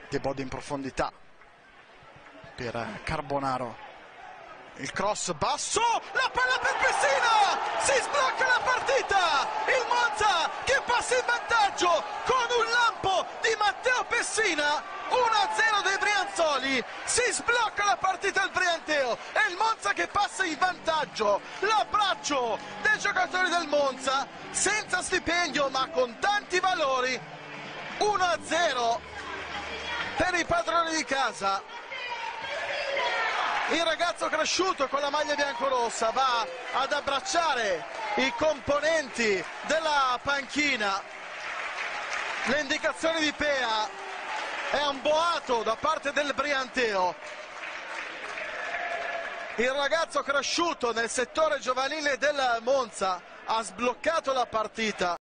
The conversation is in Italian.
De Bode in profondità per Carbonaro, il cross basso, la palla per Pessina, si sblocca la partita, il Monza che passa in vantaggio con un lampo di Matteo Pessina, 1-0 dei Brianzoli, si sblocca la partita al Brianteo, è il Monza che passa in vantaggio, l'abbraccio dei giocatori del Monza, senza stipendio ma con tanti valori, 1-0 per i padroni di casa. Il ragazzo cresciuto con la maglia biancorossa va ad abbracciare i componenti della panchina. Le indicazioni di Pea è un boato da parte del Brianteo. Il ragazzo cresciuto nel settore giovanile del Monza ha sbloccato la partita.